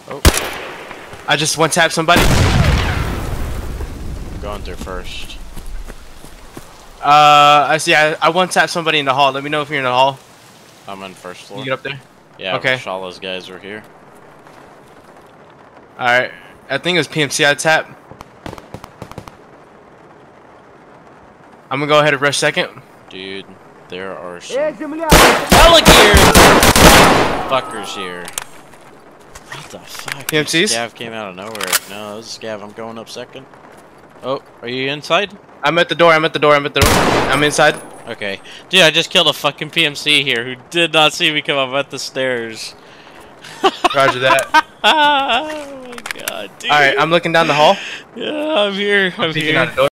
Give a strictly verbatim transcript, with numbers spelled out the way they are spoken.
Oh. I just one tap somebody. I'm going through first. Uh, I see. I, I one tap somebody in the hall. Let me know if you're in the hall. I'm on first floor. You get up there. Yeah. Okay. Shala's guys were here. All right. I think it was P M C I tap. I'm gonna go ahead and rush second. Dude, there are some hella gear fuckers here. What the fuck? P M Cs? Scav came out of nowhere. No, this is Scav. I'm going up second. Oh, are you inside? I'm at the door. I'm at the door. I'm at the door. I'm inside. Okay. Dude, I just killed a fucking P M C here who did not see me come up at the stairs. Roger that. Oh my god, dude. Alright, I'm looking down the hall. Yeah, I'm here. I'm, I'm peeking here. out the door.